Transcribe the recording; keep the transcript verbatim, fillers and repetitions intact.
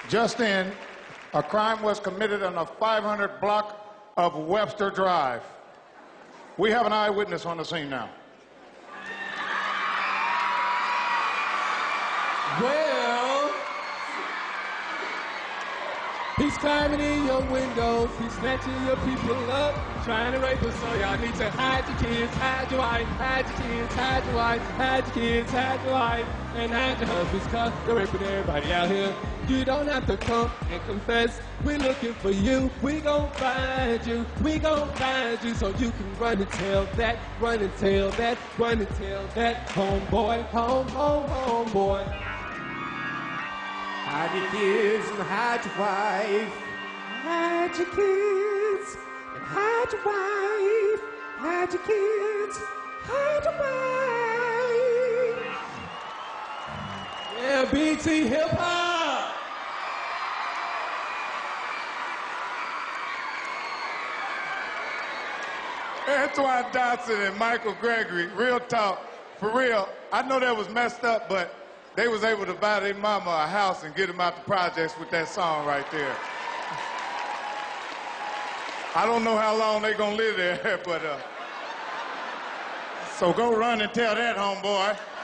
Just in, a crime was committed on the five hundred block of Webster Drive. We have an eyewitness on the scene now. Well, he's climbing in your windows, he's snatching your people up, trying to rape us, so y'all need to hide your kids, hide your wife, hide your kids, hide your wife, hide your kids, hide your wife, and hide your husbands, cause they're raping everybody out here. You don't have to come and confess, we're looking for you, we gon' find you, we gon' find you, so you can run and tell that, run and tell that, run and tell that, homeboy, home, home, homeboy. Hide your kids and hide your wife. Hide your kids and hide your wife. Hide your kids, hide your wife. Yeah, B T hip hop. Antoine Dodson and Michael Gregory, real talk, for real. I know that was messed up, but they was able to buy their mama a house and get them out the projects with that song right there. I don't know how long they gonna live there, but uh, so go run and tell that, homeboy.